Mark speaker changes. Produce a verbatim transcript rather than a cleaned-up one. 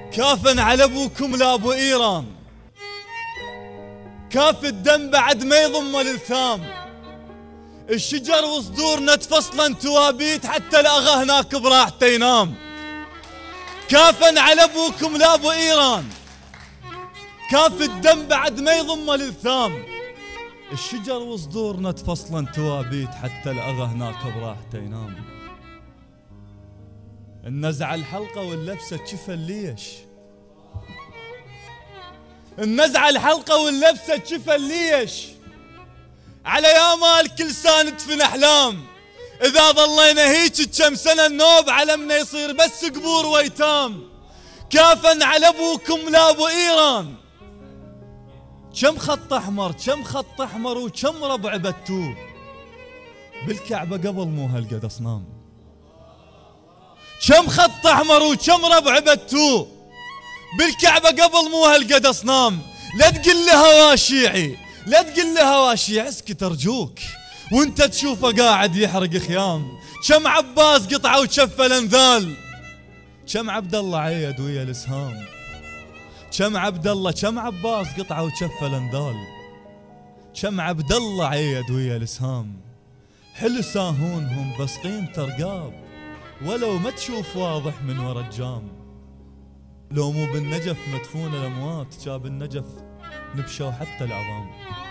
Speaker 1: كافا على ابوكم لابو ايران، كاف الدم بعد ما يضم الالثام. الشجر وصدورنا تفصلا توابيت حتى الاغا هناك براحته ينام. كافا على ابوكم لابو ايران، كاف الدم بعد ما يضم الالثام. الشجر وصدورنا تفصلا توابيت حتى الاغا هناك براحته ينام. النزع الحلقه واللبسه تشفى ليش، النزع الحلقه واللبسه تشفى ليش. على يا مال كل سنه تفن احلام، اذا ظلينا هيك كم سنه النوب علمنا يصير بس قبور ويتام. كافا على ابوكم لابو ايران، كم خط احمر كم خط احمر وكم ربع بتوه. بالكعبه قبل مو هالقد اصنام، كم خط احمر وكم ربع بتوه. بالكعبه قبل مو هالقد اصنام. لا تقل لها واشيعي لا تقل لها واشيع، اسكت ارجوك وانت تشوفه قاعد يحرق خيام. كم عباس قطعه وشفه الانذال، كم عبد الله عيد ويا الاسهام. كم عبد الله كم عباس قطعه وشفه الانذال، كم عبد الله عيد ويا الاسهام. حلو ساهونهم بس قيمته رقاب، ولو ما تشوف واضح من ورا الجام. لو مو بالنجف مدفون الاموات، جاب النجف نبشوا حتى العظام.